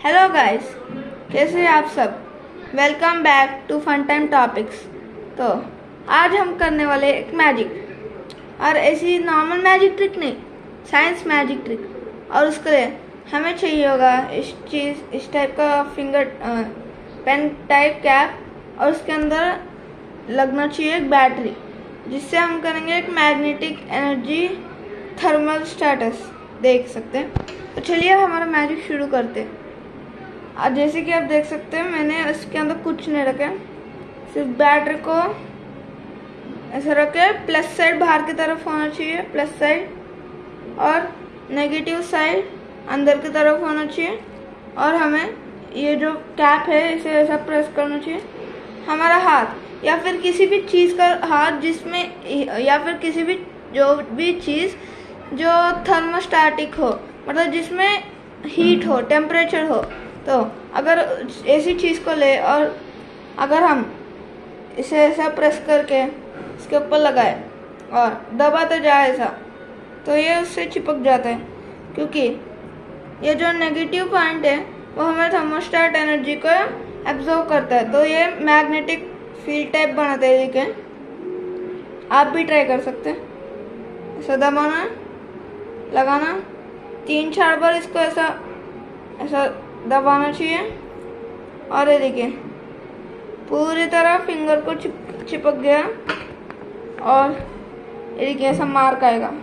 Hello guys, कैसे हैं आप सब। Welcome back to fun time topics. तो आज हम करने वाले एक मैजिक, और ऐसी नॉर्मल मैजिक ट्रिक नहीं, साइंस मैजिक ट्रिक। और उसके लिए हमें चाहिए होगा इस टाइप का फिंगर पेन टाइप कैप, और उसके अंदर लगना चाहिए एक बैटरी, जिससे हम करेंगे एक मैग्नेटिक एनर्जी थर्मल स्टेटस देख सकते हैं। तो चलिए हमारा मैजिक शुरू करते हैं। और जैसे कि आप देख सकते हैं, मैंने इसके अंदर कुछ नहीं रखा, सिर्फ बैटरी को ऐसा रखे। प्लस साइड बाहर की तरफ होना चाहिए, प्लस साइड, और नेगेटिव साइड अंदर की तरफ होना चाहिए। और हमें ये जो कैप है इसे ऐसा प्रेस करना चाहिए। हमारा हाथ या फिर किसी भी चीज़ का हाथ जिसमें, या फिर किसी भी जो भी चीज़ जो थर्मोस्टैटिक हो, मतलब जिसमें हीट हो, टेम्परेचर हो। तो अगर ऐसी चीज़ को ले और अगर हम इसे ऐसा प्रेस करके इसके ऊपर लगाए और दबाते जाए ऐसा, तो ये उससे चिपक जाता है, क्योंकि ये जो नेगेटिव पॉइंट है वो हमें थर्मोस्टेट एनर्जी को एब्जॉर्ब करता है। तो ये मैग्नेटिक फील्ड टाइप बनाता है। लेकिन आप भी ट्राई कर सकते हैं। ऐसा दबाना, लगाना, 3-4 बार इसको ऐसा दबाना चाहिए। और ये देखिए पूरी तरह फिंगर को चिपक गया। और ये देखिए ऐसा मार्क आएगा,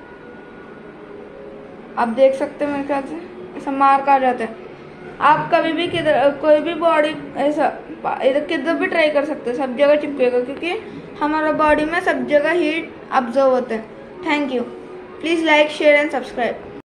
आप देख सकते हैं। मेरे ख्याल से ऐसा मार्क आ जाता है। आप कभी भी कोई भी बॉडी ऐसा किधर भी ट्राई कर सकते हैं, सब जगह चिपकेगा, क्योंकि हमारा बॉडी में सब जगह हीट अब्जॉर्व होता है। Thank you. Please like, share and subscribe.